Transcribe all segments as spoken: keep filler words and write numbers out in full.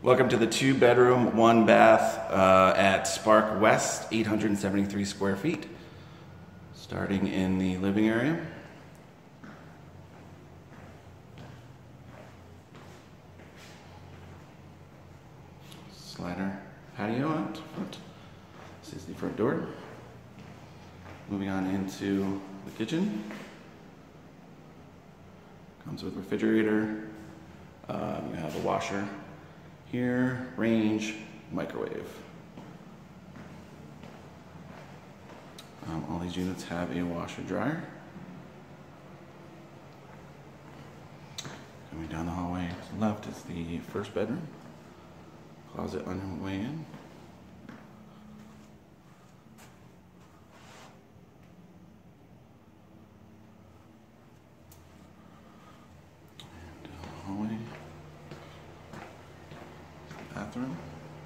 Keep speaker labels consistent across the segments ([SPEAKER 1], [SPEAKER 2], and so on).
[SPEAKER 1] Welcome to the two bedroom, one bath uh, at Spark West, eight hundred seventy-three square feet. Starting in the living area. Slider patio out front. This is the front door. Moving on into the kitchen. Comes with refrigerator. Um, you have a washer here, range, microwave. Um, all these units have a washer dryer. Coming down the hallway to the left is the first bedroom. Closet on your way in. And down the hallway. Bathroom.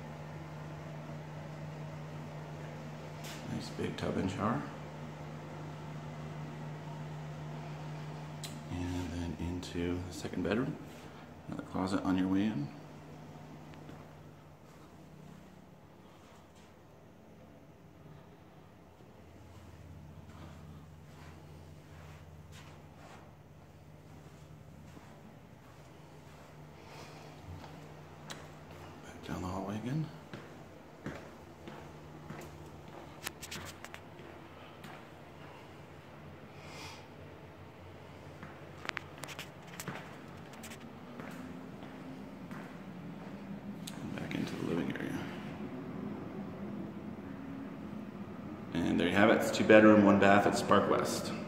[SPEAKER 1] Nice big tub and shower. And then into the second bedroom. Another closet on your way in. Back down the hallway again. Into the living area. And there you have it. It's two bedroom, one bath at Spark West.